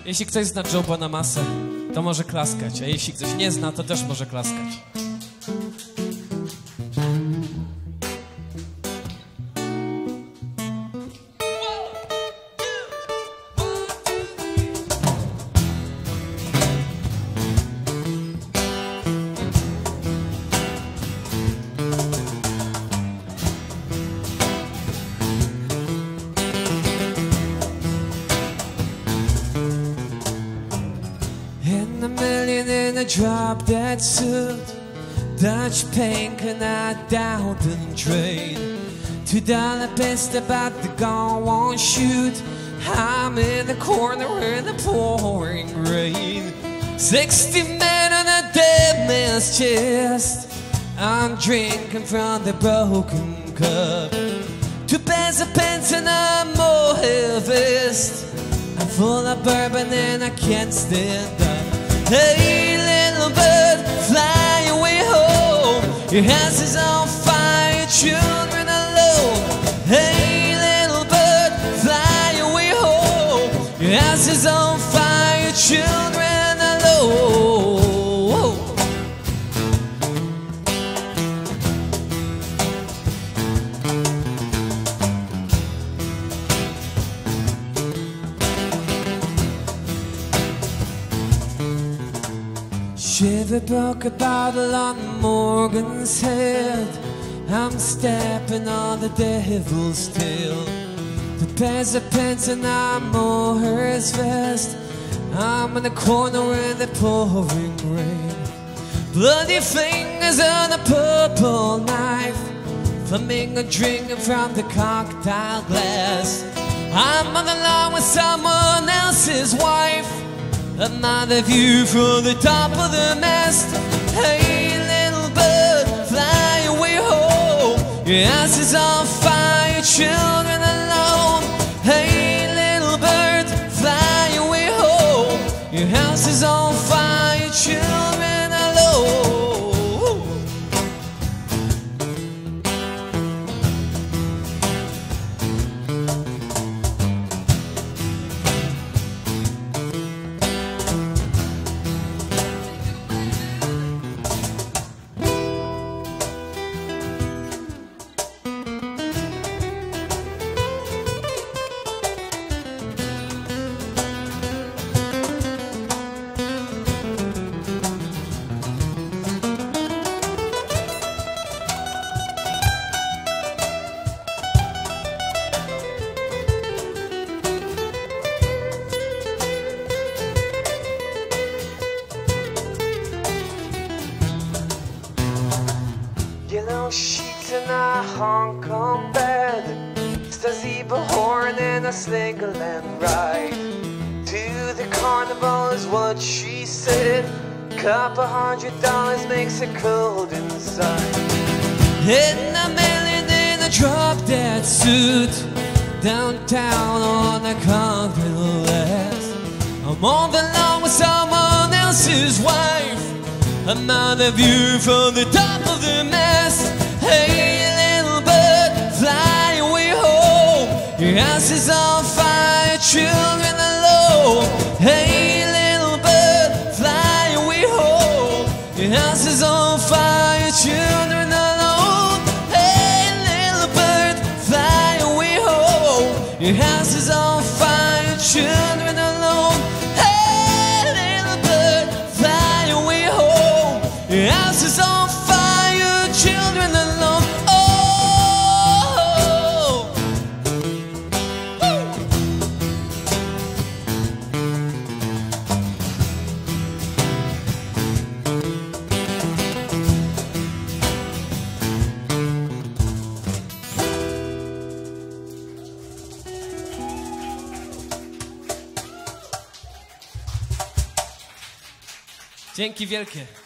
Jeśli ktoś zna Joe Bonamassę, to może klaskać, a jeśli ktoś nie zna, to też może klaskać. And a million in a drop that suit, Dutch pink and I down the drain. $2 best about to go on shoot. I'm in the corner in the pouring rain. 60 men on a dead man's chest. I'm drinking from the broken cup. 2 pence a pence and I'm more harvest. I'm full of bourbon and I can't stand up. Hey, little bird, fly away home. Your house is on fire, children alone. Hey, little bird, fly away home. Your house is on fire, children alone. Shiver broke a bottle on Morgan's head. I'm stepping on the devil's tail. The pairs of pants and I'm Moher's vest. I'm in the corner in the pouring rain. Bloody fingers on a purple knife. Flamingo drinking from the cocktail glass. I'm on the lawn with someone else's wife. Another view from the top of the mast. Hey, little bird, fly away home. Your house is on fire, children alone. Hey, little bird, fly away home. Your house is on fire, children alone. Yellow sheets in a Hong Kong bed. Stazeba horn and a Slingerland ride. To the carnival is what she said. Couple $100 makes it cold inside. Hitting a million in a drop-dead suit. Downtown on the concrete left. I'm on the lawn with someone else's wife. Another view from the top of the mast. Hey, little bird, fly away home. Your house is on fire, children alone. Hey, little bird, fly away home. Your house is on fire, children alone. Hey, little bird, fly away home. Your house is on fire, children alone. Hey, little bird, fly away home. Your house is on fire, children alone. Oh, Dzięki wielkie.